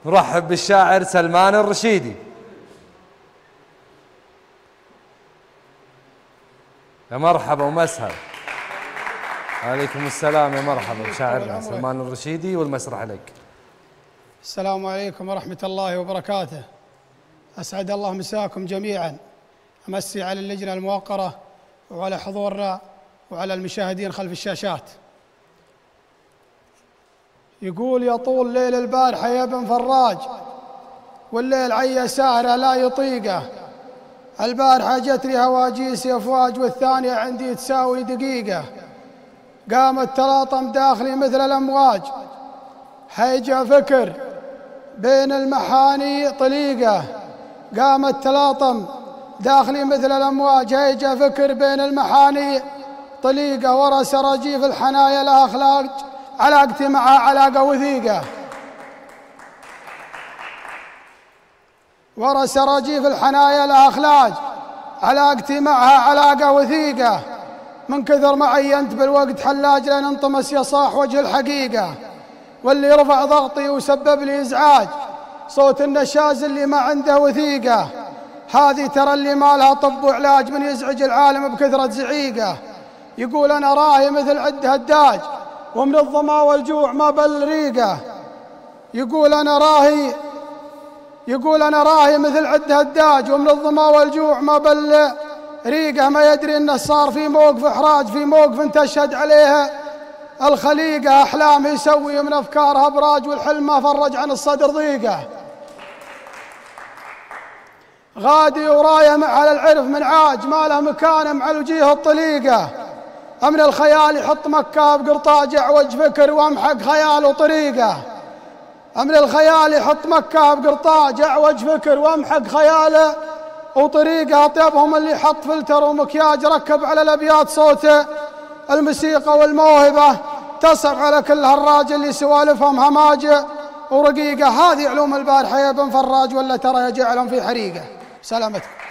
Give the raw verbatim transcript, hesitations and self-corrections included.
نرحب بالشاعر سلمان الرشيدي. يا مرحبا ومسهلا. عليكم السلام، يا مرحبا بشاعرنا سلمان الرشيدي والمسرح لك. السلام عليكم ورحمة الله وبركاته. أسعد الله مساكم جميعا. أمسي على اللجنة الموقرة وعلى حضورنا وعلى المشاهدين خلف الشاشات. يقول يطول ليل البارحة يا ابن فراج، والليل عيا سهرة لا يطيقه. البارحة جت لي هواجيس أفواج، والثانية عندي تساوي دقيقة. قامت تلاطم داخلي مثل الأمواج، هيجا فكر بين المحاني طليقة. قامت تلاطم داخلي مثل الأمواج، هيجا فكر بين المحاني طليقة. ورا سراجيف الحنايا لها أخلاق، علاقتي معها علاقة وثيقة. ورا سراجيف الحنايا لها أخلاق، علاقتي معها علاقة وثيقة. من كثر ما عينت بالوقت حلاج لين انطمس يصاح وجه الحقيقة. واللي رفع ضغطي وسبب لي إزعاج صوت النشاز اللي ما عنده وثيقة. هذه ترى اللي ما لها طب وعلاج، من يزعج العالم بكثرة زعيقة. يقول أنا راهي مثل عد هداج، ومن الظما والجوع ما بل ريقة. يقول أنا راهي يقول أنا راهي مثل عد هداج، ومن الظما والجوع ما بل ريقة. ما يدري إنه صار في موقف إحراج، في موقف تشهد عليها الخليقة. أحلام يسوي من أفكارها أبراج، والحلم ما فرج عن الصدر ضيقة. غادي ورايا مع العرف من عاج، ما له مكان مع الوجيه الطليقة. أمن الخيال يحط مكة بقرطاج، أعوج فكر وامحق خيال وطريقة. أمن الخيال يحط مكة بقرطاج، أعوج فكر وامحق خياله وطريقة. أطيبهم اللي حط فلتر ومكياج، ركب على الأبيات صوته الموسيقى والموهبة. تصعب على كل هالراجل اللي سوالفهم هماجة ورقيقة. هذه علوم البارحة يا ابن فراج، ولا ترى يجعلهم في حريقة. سلامتكم.